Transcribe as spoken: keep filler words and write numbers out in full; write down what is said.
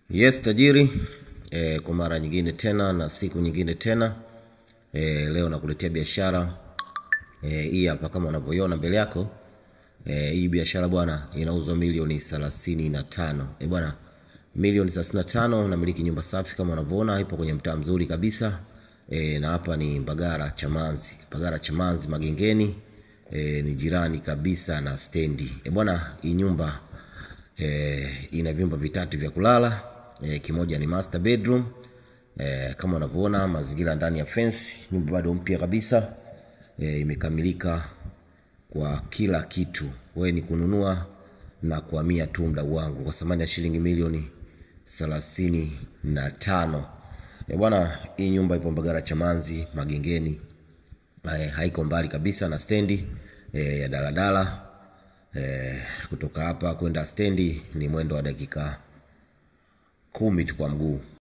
Yes tajiri, e, kwa mara nyingine tena na siku nyingine tena. e, Leo nakuletea biashara e, hii hapa kama unavyoiona mbele yako. e, Hii biashara bwana inauzwa milioni thelathini na tano. E bwana, milioni thelathini na tano. Namiliki nyumba safi kama unavyoona, ipo kwenye mtaa mzuri kabisa. e, Na hapa ni Mbagala Chamazi, Mbagala Chamazi Magengeni. e, Ni jirani kabisa na stendi. E bwana, hii nyumba e, ina vyumba vitatu vya kulala. E, kimoja ni master bedroom. e, Kama unavyoona mazingira ndani ya fence. Nyumba bado mpya kabisa. e, Imekamilika kwa kila kitu. Wewe ni kununua na kuhamia tu mdau wangu kwa thamani ya shilingi milioni thelathini na tano. E bwana, hii nyumba ipo Mbagala Chamazi Magengeni. e, Haiko mbali kabisa na stendi e, ya daladala. e, Kutoka hapa kwenda stendi ni mwendo wa dakika kumi tu kwa mguu.